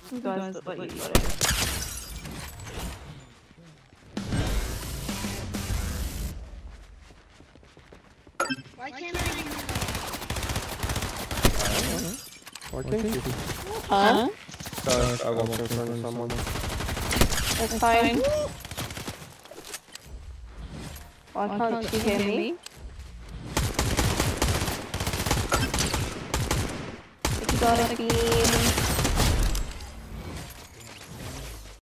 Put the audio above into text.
You guys look like you got it. Why can't I? Why can't you? Huh? I want to confront someone. That's fine. Why can't you hear me? If you got a beam.